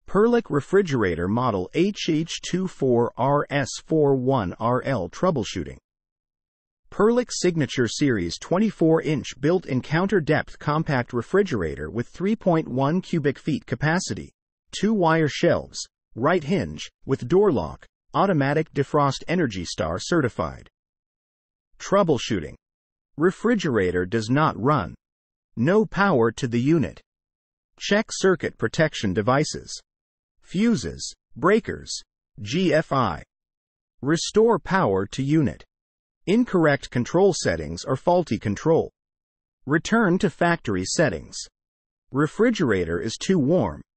Perlick refrigerator model HH24RS41RL troubleshooting. Perlick Signature Series 24-inch built-in counter-depth compact refrigerator with 3.1 cubic feet capacity, 2-wire shelves, right hinge, with door lock, automatic defrost, Energy Star certified. Troubleshooting. Refrigerator does not run. No power to the unit. Check circuit protection devices. Fuses, breakers, GFI. Restore power to unit. Incorrect control settings or faulty control. Return to factory settings. Refrigerator is too warm.